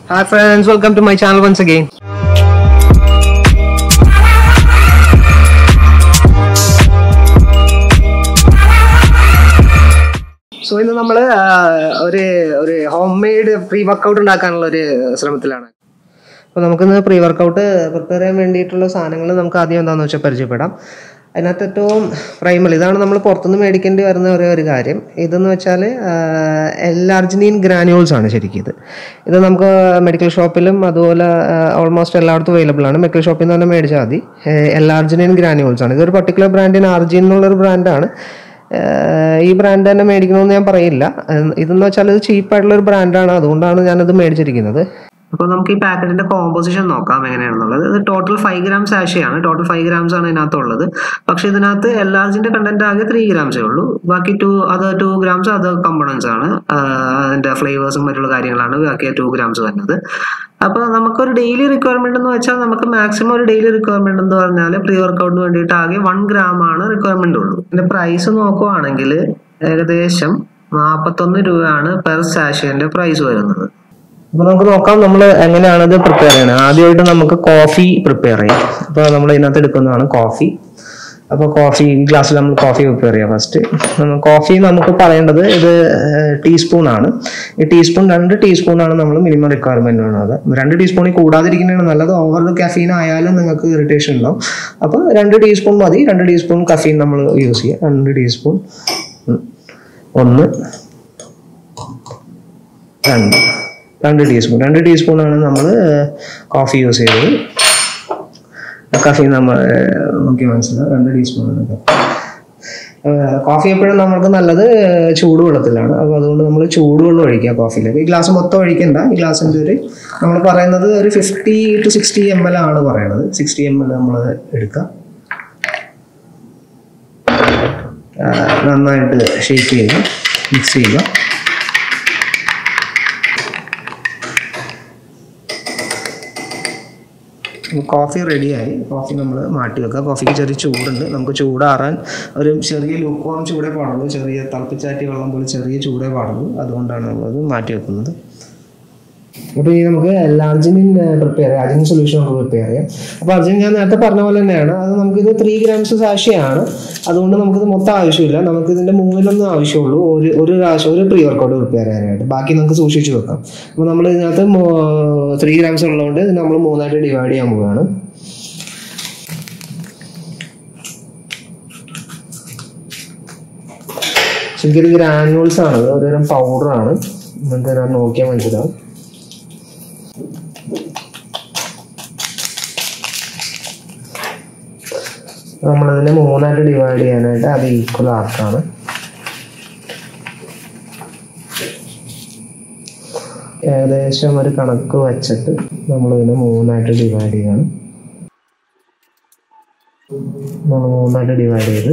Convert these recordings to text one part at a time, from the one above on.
Hi friends, welcome to my channel once again. So ഇന്ന് നമ്മൾ ഒരു homemade pre-workout ഉണ്ടാക്കാനുള്ള ഒരു ശ്രമത്തിലാണ്. അപ്പോൾ നമുക്കിന്ന് pre-workout പ്രിപ്പയർ ചെയ്യാൻ വേണ്ടിയിട്ടുള്ള സാധനങ്ങൾ നമുക്ക് ആദ്യം എന്താണെന്ന് വെച്ചാൽ പരിചയപ്പെടാം. അതിനകത്ത് ഏറ്റവും പ്രൈമറി ഇതാണ് നമ്മൾ പുറത്തുനിന്ന് മേടിക്കേണ്ടി വരുന്ന ഒരു കാര്യം. ഇതെന്ന് വെച്ചാൽ L-Arginine ഗ്രാനുവൽസ് ആണ് ശരിക്കും ഇത് നമുക്ക് മെഡിക്കൽ ഷോപ്പിലും അതുപോലെ ഓൾമോസ്റ്റ് എല്ലായിടത്തും അവൈലബിൾ ആണ്. മെഡിക്കൽ ഷോപ്പിൽ നിന്ന് തന്നെ മേടിച്ചാൽ മതി. L-Arginine ഗ്രാനുവൽസ് ആണ്. ഇതൊരു പർട്ടിക്കുലർ ബ്രാൻഡിന് ആർജിൻ എന്നുള്ളൊരു ബ്രാൻഡാണ്. ഈ ബ്രാൻഡ് തന്നെ മേടിക്കണമെന്ന് ഞാൻ പറയില്ല. ഇതെന്ന് വെച്ചാൽ ഇത് ചീപ്പായിട്ടുള്ളൊരു ബ്രാൻഡാണ്, അതുകൊണ്ടാണ് ഞാനത് മേടിച്ചിരിക്കുന്നത്. അപ്പോൾ നമുക്ക് ഈ പാക്കറ്റിന്റെ കോമ്പോസിഷൻ നോക്കാം എങ്ങനെയാണെന്നുള്ളത്. ഇത് ടോട്ടൽ 5 grams സാഷയാണ്. ടോട്ടൽ 5 grams ആണ് ഇതിനകത്തുള്ളത്. പക്ഷെ ഇതിനകത്ത് L-Arginine കണ്ടന്റ് ആകെ 3 grams ഉള്ളൂ. ബാക്കി 2 grams അതർ കമ്പോണൻസ് ആണ്. അതിന്റെ ഫ്ലേവേഴ്സും മറ്റുള്ള കാര്യങ്ങളാണ് ബാക്കി 2 grams വരുന്നത്. അപ്പോൾ നമുക്കൊരു ഡെയിലി റിക്വയർമെന്റ് എന്ന് വെച്ചാൽ നമുക്ക് മാക്സിമം ഒരു ഡെയിലി റിക്വയർമെന്റ് എന്ന് പറഞ്ഞാൽ പ്രീ വർക്കൗട്ടിന് വേണ്ടിയിട്ട് ആകെ 1 gram ആണ് റിക്വയർമെന്റ് ഉള്ളൂ. ഇതിന്റെ പ്രൈസ് നോക്കുവാണെങ്കിൽ ഏകദേശം 41 രൂപയാണ് പെർ സാഷേന്റെ പ്രൈസ് വരുന്നത്. അപ്പോൾ നമുക്ക് നോക്കാം നമ്മൾ എങ്ങനെയാണത് പ്രിപ്പയർ ചെയ്യണത്. ആദ്യമായിട്ട് നമുക്ക് കോഫി പ്രിപ്പയർ ചെയ്യാം. അപ്പോൾ നമ്മൾ ഇതിനകത്ത് എടുക്കുന്നതാണ് കോഫി. അപ്പോൾ കോഫി ഈ ഗ്ലാസ്സിൽ നമ്മൾ കോഫി പ്രിപ്പയർ ചെയ്യാം. ഫസ്റ്റ് കോഫി നമുക്ക് പറയേണ്ടത് ഇത് ടീസ്പൂൺ ആണ്. ഈ ടീസ്പൂൺ 2 ടീസ്പൂണാണ് നമ്മൾ മിനിമം റിക്വയർമെന്റ് ഉള്ളത്. 2 ടീസ്പൂണിൽ കൂടാതിരിക്കുന്നതാണ് നല്ലത്. ഓവർ കഫീൻ ആയാലും നിങ്ങൾക്ക് ഇറിറ്റേഷൻ ഉണ്ടാവും. അപ്പോൾ 2 ടീസ്പൂൺ മതി. 2 ടീസ്പൂൺ കഫീൻ നമ്മൾ യൂസ് ചെയ്യുക. 2 ടീസ്പൂൺ 1 2 ടീസ്പൂൺ 2 ടീസ്പൂണാണ് നമ്മൾ കോഫി യൂസ് ചെയ്തത്. കഫീ നമ്മൾ നോക്കി മനസ്സിലാവും. 2 ടീസ്പൂണാണ്. കോഫി എപ്പോഴും നമുക്ക് നല്ലത് ചൂടുവെള്ളത്തിലാണ്. അപ്പോൾ അതുകൊണ്ട് നമ്മൾ ചൂടുവെള്ളം ഒഴിക്കുക കോഫിയിലേക്ക്. ഈ ഗ്ലാസ് മൊത്തം ഒഴിക്കണ്ട. ഈ ഗ്ലാസിൻ്റെ നമ്മൾ പറയുന്നത് ഒരു 50 to 60 ml ആണ് പറയുന്നത്. 60 ml നമ്മൾ എടുക്കുക. നന്നായിട്ട് ഷേക്ക് ചെയ്യുക, മിക്സ് ചെയ്യുക. കോഫി റെഡിയായി. കോഫി നമ്മൾ മാറ്റി വെക്കുക. കോഫിക്ക് ചെറിയ ചൂടുണ്ട്. നമുക്ക് ചൂടാറാൻ ഒരു ചെറിയ ലൂക്കോം ചൂടേ പാടുള്ളൂ. ചെറിയ തിളപ്പിച്ചാറ്റി വെള്ളം പോലെ ചെറിയ ചൂടേ പാടുള്ളൂ. അതുകൊണ്ടാണ് നമ്മളത് മാറ്റി വെക്കുന്നത്. അപ്പോൾ ഈ നമുക്ക് L-Arginine പ്രിപ്പയർ ചെയ്യാം. Arginine സൊല്യൂഷൻ നമുക്ക് പ്രിപ്പയർ ചെയ്യാം. അപ്പോൾ Arginine ഞാൻ നേരത്തെ പറഞ്ഞ പോലെ തന്നെയാണ്. അത് നമുക്കിത് 3 grams സാഷയാണ്. അതുകൊണ്ട് നമുക്കിത് മൊത്തം ആവശ്യമില്ല. നമുക്ക് ഇതിൻ്റെ 3 ആവശ്യമുള്ളൂ. ഒരു പ്രാവശ്യം ഒരു പ്രീ വർക്കൗട്ട് പ്രിപ്പയർ ചെയ്യാനായിട്ട്. ബാക്കി നമുക്ക് സൂക്ഷിച്ച് വെക്കാം. അപ്പോൾ നമ്മൾ ഇതിനകത്ത് 3 grams ഉള്ളതുകൊണ്ട് ഇത് നമ്മൾ 3ആയിട്ട് ഡിവൈഡ് ചെയ്യാൻ പോവുകയാണ്. ശരിക്കും ഗ്രാനുവൽസ് ആണ്, ഒരുതരം പൗഡറാണ്. ഇങ്ങനത്തെ ഞാൻ നോക്കിയാൽ മനസ്സിലാവും. നമ്മളതിനെ 3ആയിട്ട് ഡിവൈഡ് ചെയ്യാനായിട്ട് അത് ഈക്വൽ ആക്കാണ്. ഏകദേശം ഒരു കണക്ക് വെച്ചിട്ട് നമ്മളിതിനെ 3ആയിട്ട് ഡിവൈഡ് ചെയ്യാണ്. നമ്മൾ 3ആയിട്ട് ഡിവൈഡ് ചെയ്ത്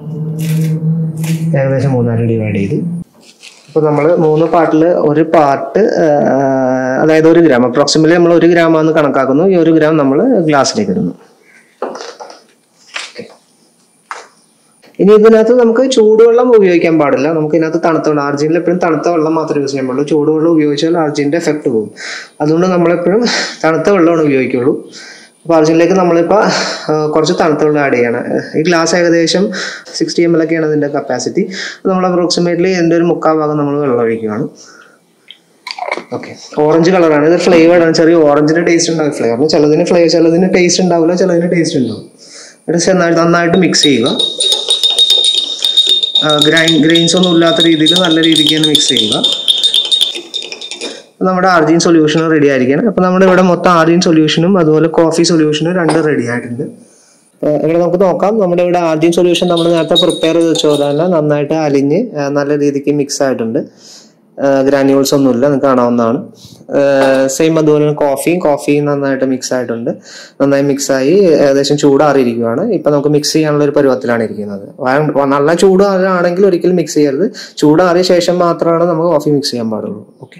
ഏകദേശം 3ആയിട്ട് ഡിവൈഡ് ചെയ്ത് ഇപ്പോൾ നമ്മൾ 3 പാർട്ടിൽ ഒരു പാർട്ട്, അതായത് 1 gram അപ്രോക്സിമേറ്റ്ലി നമ്മൾ 1 gram ആണെന്ന് കണക്കാക്കുന്നു. ഈ 1 gram നമ്മൾ ഗ്ലാസ്സിലേക്ക് ഇടുന്നു. ഇനി ഇതിനകത്ത് നമുക്ക് ചൂടുവെള്ളം ഉപയോഗിക്കാൻ പാടില്ല. നമുക്ക് ഇതിനകത്ത് തണുത്ത വെള്ളം, ആർജിനിൽ എപ്പോഴും തണുത്ത വെള്ളം മാത്രമേ യൂസ് ചെയ്യാൻ പാടുള്ളൂ. ചൂടുവെള്ളം ഉപയോഗിച്ചാൽ ആർജിൻ്റെ എഫക്റ്റ് പോകും. അതുകൊണ്ട് നമ്മളെപ്പോഴും തണുത്ത വെള്ളമാണ് ഉപയോഗിക്കുള്ളൂ. അപ്പോൾ ആർജിനിലേക്ക് നമ്മളിപ്പോൾ കുറച്ച് തണുത്ത വെള്ളം ആഡ് ചെയ്യണം. ഈ ഗ്ലാസ് ഏകദേശം 60 ml ഒക്കെയാണ് ഇതിൻ്റെ കപ്പാസിറ്റി. നമ്മൾ അപ്രോക്സിമേറ്റ്ലി ഇതിൻ്റെ ഒരു 3/4 ഭാഗം നമ്മൾ വെള്ളം ഒഴിക്കുകയാണ്. ഓക്കെ, ഓറഞ്ച് കളറാണ്. ഇത് ഫ്ലേവേർഡ് ആണ്. ചെറിയ ഓറഞ്ചിൻ്റെ ടേസ്റ്റ് ഉണ്ടാവും ഫ്ലേവറിന്. ചിലതിന് ടേസ്റ്റ് ഉണ്ടാവില്ല, ചിലതിന് ടേസ്റ്റ് ഉണ്ടാവും. എന്നിട്ട് നന്നായിട്ട് മിക്സ് ചെയ്യുക. ഗ്രെയിൻസ് ഒന്നും ഇല്ലാത്ത രീതിയിൽ നല്ല രീതിക്ക് തന്നെ മിക്സ് ചെയ്യുക. നമ്മുടെ ആർജിൻ സൊല്യൂഷൻ റെഡി ആയിരിക്കണം. അപ്പോൾ നമ്മുടെ ഇവിടെ മൊത്തം ആർജിൻ സൊല്യൂഷനും അതുപോലെ കോഫി സൊല്യൂഷനും 2 റെഡി ആയിട്ടുണ്ട്. ഇവിടെ നമുക്ക് നോക്കാം. നമ്മുടെ ഇവിടെ ആർജിൻ സൊല്യൂഷൻ നമ്മൾ നേരത്തെ പ്രിപ്പയർ ചെയ്ത് വെച്ചോതല്ല നന്നായിട്ട് അലിഞ്ഞ് നല്ല രീതിക്ക് മിക്സ് ആയിട്ടുണ്ട്. ഗ്രാനുവൽസ് ഒന്നുമില്ല, നിങ്ങൾക്ക് കാണാവുന്നതാണ്. സെയിം അതുപോലെ കോഫി നന്നായിട്ട് മിക്സ് ആയിട്ടുണ്ട്. നന്നായി മിക്സായി ഏകദേശം ചൂടാറിയിരിക്കുകയാണ്. ഇപ്പം നമുക്ക് മിക്സ് ചെയ്യാനുള്ള ഒരു പരുവത്തിലാണ് ഇരിക്കുന്നത്. നല്ല ചൂടാണെങ്കിൽ ഒരിക്കലും മിക്സ് ചെയ്യരുത്. ചൂടാറിയ ശേഷം മാത്രമാണ് നമുക്ക് കോഫി മിക്സ് ചെയ്യാൻ പാടുള്ളൂ. ഓക്കെ,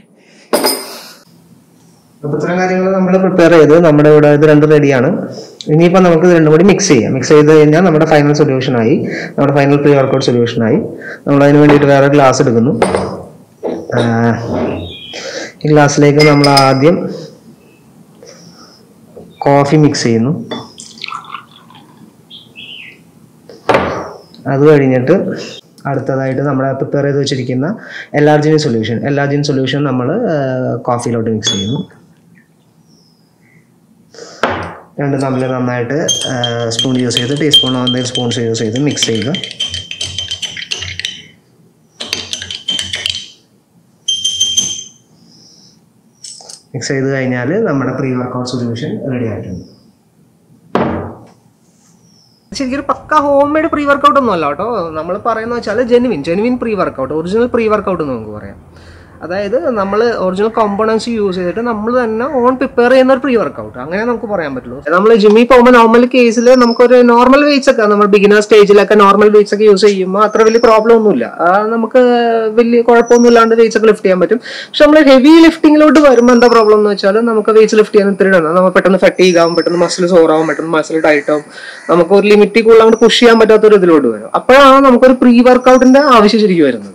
അപ്പോൾ ഇത്തരം കാര്യങ്ങൾ നമ്മൾ പ്രിപ്പയർ ചെയ്ത് നമ്മുടെ ഇവിടെ ഇത് 2 റെഡിയാണ്. ഇനിയിപ്പോൾ നമുക്ക് ഇത് 2 കൂടി മിക്സ് ചെയ്യാം. മിക്സ് ചെയ്ത് കഴിഞ്ഞാൽ നമ്മുടെ ഫൈനൽ സൊല്യൂഷനായി, നമ്മുടെ ഫൈനൽ പ്രീ വർക്കൗട്ട് സൊല്യൂഷനായി. നമ്മൾ അതിന് വേണ്ടിയിട്ട് വേറെ ഗ്ലാസ് എടുക്കുന്നു. ഈ ഗ്ലാസ്സിലേക്ക് നമ്മൾ ആദ്യം കോഫി മിക്സ് ചെയ്യുന്നു. അത് കഴിഞ്ഞിട്ട് അടുത്തതായിട്ട് നമ്മൾ പ്രിപ്പയർ ചെയ്ത് വെച്ചിരിക്കുന്ന L-Arginine സൊല്യൂഷൻ നമ്മൾ കോഫിയിലോട്ട് മിക്സ് ചെയ്യുന്നു. രണ്ടും തമ്മിൽ നന്നായിട്ട് സ്പൂൺ യൂസ് ചെയ്ത് ടീസ്പൂണോ എന്തെങ്കിലും സ്പൂൺസ് യൂസ് ചെയ്ത് മിക്സ് ചെയ്യുക. മിക്സ് ചെയ്ത് കഴിഞ്ഞാൽ നമ്മുടെ പ്രീ വർക്കൗട്ട് സൊല്യൂഷൻ റെഡി ആയിട്ടുണ്ട്. ശരിക്കും ഒരു pukka home made pre workout ഒന്നും അല്ല കേട്ടോ. നമ്മൾ പറയുന്നത് വെച്ചാൽ genuine pre workout, original pre workout എന്ന് നമുക്ക് പറയാം. അതായത് നമ്മൾ ഒറിജിനൽ കോമ്പണൻസ് യൂസ് ചെയ്തിട്ട് നമ്മൾ തന്നെ പ്രിപ്പയർ ചെയ്യുന്ന ഒരു പ്രീ വർക്കൗട്ട്, അങ്ങനെ നമുക്ക് പറയാൻ പറ്റുള്ളൂ. നമ്മൾ ജിമ്മിൽ പോകുമ്പോൾ നോർമൽ കേസിൽ നമുക്കൊരു നോർമൽ വെയിറ്റ്സ് ഒക്കെ നമ്മൾ ബിഗിനർ സ്റ്റേജിലൊക്കെ നോർമൽ വെയിറ്റ്സ് ഒക്കെ യൂസ് ചെയ്യുമ്പോൾ അത്ര വലിയ പ്രോബ്ലം ഒന്നുമില്ല, നമുക്ക് വലിയ കുഴപ്പമൊന്നും ഇല്ലാണ്ട് വെയിറ്റ്സ് ഒക്കെ ലിഫ്റ്റ് ചെയ്യാൻ പറ്റും. പക്ഷെ നമ്മൾ ഹെവി ലിഫ്റ്റിങ്ങിലോട്ട് വരുമ്പോൾ എന്താ പ്രോബ്ലം എന്ന് വെച്ചാൽ നമുക്ക് വെയിറ്റ്സ് ലിഫ്റ്റ് ചെയ്യാൻ ഇത്തിരി നമ്മൾ പെട്ടെന്ന് ഫറ്റീഗ് ആവും, പെട്ടെന്ന് മസിൽ സോറാവും, പെട്ടെന്ന് മസിൽ ടൈറ്റ് ആവും, നമുക്ക് ഒരു ലിമിറ്റിൽ കൂടുതൽ അങ്ങോട്ട് പുഷ് ചെയ്യാൻ പറ്റാത്തൊരു ഇതിലോട്ട് വരും. അപ്പോഴാണ് നമുക്കൊരു പ്രീ വർക്കൗട്ടിന്റെ ആവശ്യം ശരിക്കും വരുന്നത്.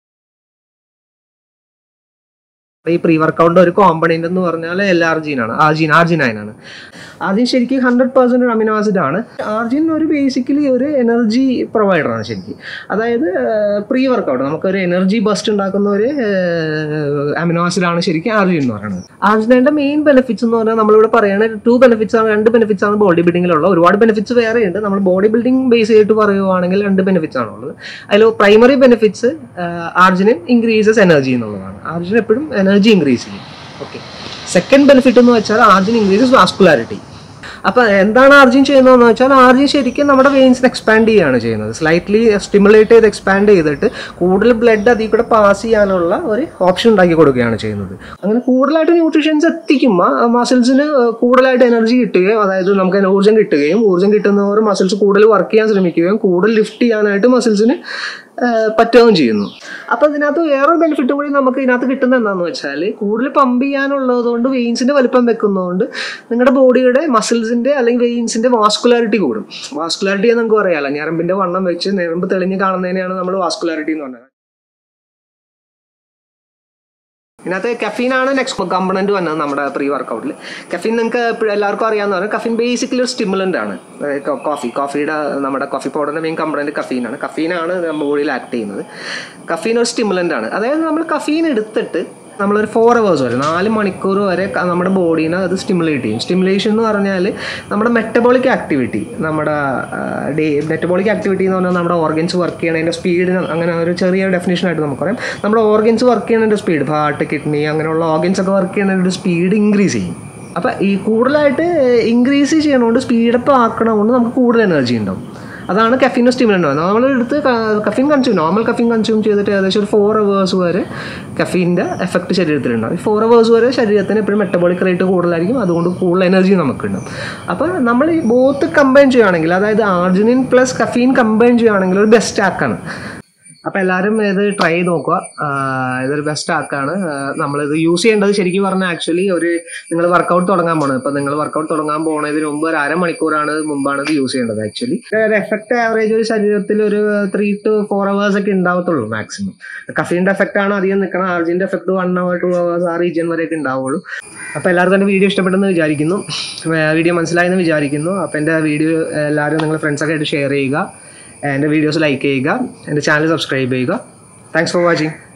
ഈ പ്രീ വർക്കൗട്ടിന്റെ ഒരു കോമ്പണന്റ് എന്ന് പറഞ്ഞാൽ L-Arginine ആണ്. ആർജിൻ ശരിക്കും 100% അമിനോ ആസിഡ് ആണ്. ആർജിൻ ഒരു ബേസിക്കലി ഒരു എനർജി പ്രൊവൈഡറാണ് ശരിക്കും. അതായത് പ്രീ വർക്കൗട്ട് നമുക്കൊരു എനർജി ബസ്റ്റ് ഉണ്ടാക്കുന്ന ഒരു അമിനോ ആസിഡ് ആണ് ശരിക്കും ആർജിൻ എന്ന് പറയുന്നത്. ആർജിനൈൻ്റെ മെയിൻ ബെനിഫിറ്റ്സ് എന്ന് പറഞ്ഞാൽ നമ്മളിവിടെ പറയുന്നത് രണ്ട് ബെനിഫിറ്റ്സ് ആണ് ബോഡി ബിൽഡിങ്ങിലുള്ള. ഒരുപാട് ബെനിഫിറ്റ്സ് വേറെ ഉണ്ട്. നമ്മൾ ബോഡി ബിൽഡിംഗ് ബേസ് ചെയ്തിട്ട് പറയുവാണെങ്കിൽ 2 ബെനിഫിറ്റ്സ് ആണുള്ളത്. അതിൽ primary benefits arginine increases energy എന്നുള്ളതാണ്. ആർജിൻ എപ്പോഴും എനർജി ഇൻക്രീസ് ചെയ്യും. ഓക്കെ. സെക്കൻഡ് ബെനിഫിറ്റ് എന്ന് വെച്ചാൽ ആർജിൻ ഇൻക്രീസസ് വാസ്കുലാരിറ്റി. അപ്പോൾ എന്താണ് ആർജിൻ ചെയ്യുന്നതെന്ന് വെച്ചാൽ ആർജിൻ ശരിക്കും നമ്മുടെ വെയിൻസിനെ എക്സ്പാൻഡ് ചെയ്യുകയാണ് ചെയ്യുന്നത്. സ്ലൈറ്റ്ലി സ്റ്റിമുലേറ്റ് ചെയ്ത് എക്സ്പാൻഡ് ചെയ്തിട്ട് കൂടുതൽ ബ്ലഡ് അതിൽ കൂടെ പാസ് ചെയ്യാനുള്ള ഒരു ഓപ്ഷൻ ഉണ്ടാക്കി കൊടുക്കുകയാണ് ചെയ്യുന്നത്. അങ്ങനെ കൂടുതലായിട്ട് ന്യൂട്രീഷൻസ് എത്തിക്കുമ്പോൾ മസിൽസിന് കൂടുതലായിട്ട് എനർജി കിട്ടുകയും, അതായത് നമുക്ക് ഊർജ്ജം കിട്ടുന്നവർ മസിൽസ് കൂടുതൽ വർക്ക് ചെയ്യാൻ ശ്രമിക്കുകയും കൂടുതൽ ലിഫ്റ്റ് ചെയ്യാനായിട്ട് മസിൽസിന് പറ്റുകയും ചെയ്യുന്നു. അപ്പോൾ ഇതിനകത്ത് വേറൊരു ബെനിഫിറ്റ് കൂടി നമുക്ക് ഇതിനകത്ത് കിട്ടുന്നത് എന്താണെന്ന് വെച്ചാൽ കൂടുതൽ പമ്പ് ചെയ്യാനുള്ളത് കൊണ്ട് വെയിൻസിൻ്റെ വലിപ്പം വെക്കുന്നതുകൊണ്ട് നിങ്ങളുടെ ബോഡിയുടെ മസിൽസിൻ്റെ അല്ലെങ്കിൽ വെയിൻസിൻ്റെ വാസ്കുലാരിറ്റി കൂടും. വാസ്കുലാരിറ്റി എന്ന് നമുക്ക് പറയാമല്ലോ, ഞരമ്പിൻ്റെ വണ്ണം വെച്ച് ഞരമ്പ് തെളിഞ്ഞ് കാണുന്നതിനെയാണ് നമ്മൾ വാസ്കുലാരിറ്റി എന്ന് പറയുന്നത്. ഇതിനകത്ത് കഫീനാണ് നെക്സ്റ്റ് കമ്പണൻറ്റ് വന്നത് നമ്മുടെ പ്രീ വർക്കൗട്ടിൽ. കഫീൻ നിങ്ങൾക്ക് എല്ലാവർക്കും അറിയാമെന്ന് പറഞ്ഞാൽ കഫീൻ ബേസിക്കലി ഒരു സ്റ്റിമുലൻ്റ് ആണ്. കോഫിയുടെ നമ്മുടെ കോഫി പൗഡറിൻ്റെ മെയിൻ കമ്പണൻറ്റ് കഫീനാണ്. കഫീനാണ് നമ്മുടെ ബോഡിയിൽ ആക്ട് ചെയ്യുന്നത്. കഫീൻ ഒരു സ്റ്റിമുലൻ്റ് ആണ്. അതായത് നമ്മൾ കഫീൻ എടുത്തിട്ട് നമ്മളൊരു 4 hours വരെ 4 മണിക്കൂർ വരെ നമ്മുടെ ബോഡീനെ അത് സ്റ്റിമുലേറ്റ് ചെയ്യും. സ്റ്റിമുലേഷൻ എന്ന് പറഞ്ഞാൽ നമ്മുടെ മെറ്റബോളിക് ആക്ടിവിറ്റി എന്ന് പറഞ്ഞാൽ നമ്മുടെ ഓർഗൻസ് വർക്ക് ചെയ്യണതിൻ്റെ സ്പീഡിന്, അങ്ങനെ ഒരു ചെറിയ ഡെഫിനേഷനായിട്ട് നമുക്ക് പറയാം. നമ്മുടെ ഓർഗൻസ് വർക്ക് ചെയ്യണതിൻ്റെ സ്പീഡ്, ഹാർട്ട്, കിഡ്നി അങ്ങനെയുള്ള ഓർഗൻസ് ഒക്കെ വർക്ക് ചെയ്യണതിൻ്റെ സ്പീഡ് ഇൻക്രീസ് ചെയ്യും. അപ്പോൾ ഈ കൂടുതലായിട്ട് ഇൻക്രീസ് ചെയ്യണതുകൊണ്ട് സ്പീഡപ്പ് ആക്കണതുകൊണ്ട് നമുക്ക് കൂടുതൽ എനർജി ഉണ്ടാവും. അതാണ് കഫീൻ്റെ സ്റ്റിമുലൻ്റ്. നമ്മളെടുത്ത് നോർമൽ കഫീൻ കൺസ്യൂം ചെയ്തിട്ട് ഏകദേശം ഒരു 4 hours വരെ കഫീൻ്റെ എഫക്റ്റ് ശരീരത്തിലുണ്ടാവും. 4 hours വരെ ശരീരത്തിന് എപ്പോഴും മെറ്റബോളിക് റേറ്റ് കൂടുതലായിരിക്കും, അതുകൊണ്ട് കൂടുതൽ എനർജി നമുക്കുണ്ടാവും. അപ്പോൾ നമ്മൾ ഈ ബോത്ത് കമ്പൈൻ ചെയ്യുകയാണെങ്കിൽ, അതായത് ആർജിനിൻ പ്ലസ് കഫീൻ കമ്പൈൻ ചെയ്യുകയാണെങ്കിൽ ഒരു ബെസ്റ്റ് ആക്കാണ്. അപ്പോൾ എല്ലാവരും ഇത് ട്രൈ ചെയ്ത് നോക്കുക. ഇതൊരു ബെസ്റ്റ് ആക്കാണ്. നമ്മളിത് യൂസ് ചെയ്യേണ്ടത് ശരിക്കും പറഞ്ഞാൽ ആക്ച്വലി നിങ്ങൾ വർക്കൗട്ട് തുടങ്ങാൻ പോകണം. ഇപ്പം നിങ്ങൾ വർക്കൗട്ട് തുടങ്ങാൻ പോകുന്നതിന് മുമ്പ് ഒരു 1/2 മണിക്കൂറാണ് മുമ്പാണ് ഇത് യൂസ് ചെയ്യേണ്ടത്. ആക്ച്വലി ഒരു എഫക്റ്റ് ആവറേജ് ഒരു ശരീരത്തിൽ ഒരു 3 to 4 hours ഒക്കെ ഉണ്ടാവത്തുള്ളൂ മാക്സിമം. കഫീൻ്റെ എഫക്റ്റ് ആണ് അധികം നിൽക്കണം. ആർജിൻ്റെ എഫക്റ്റ് 1 hour 2 hours ആ റീജിയൻ വരെയൊക്കെ ഉണ്ടാവുള്ളൂ. അപ്പോൾ എല്ലാവർക്കും എൻ്റെ വീഡിയോ ഇഷ്ടപ്പെട്ടെന്ന് വിചാരിക്കുന്നു, വീഡിയോ മനസ്സിലായെന്ന് വിചാരിക്കുന്നു. അപ്പോൾ എൻ്റെ വീഡിയോ എല്ലാവരും നിങ്ങൾ ഫ്രണ്ട്സൊക്കെ ആയിട്ട് ഷെയർ ചെയ്യുക, എൻ്റെ വീഡിയോസ് ലൈക്ക് ചെയ്യുക, എൻ്റെ ചാനൽ സബ്സ്ക്രൈബ് ചെയ്യുക. Thanks for watching.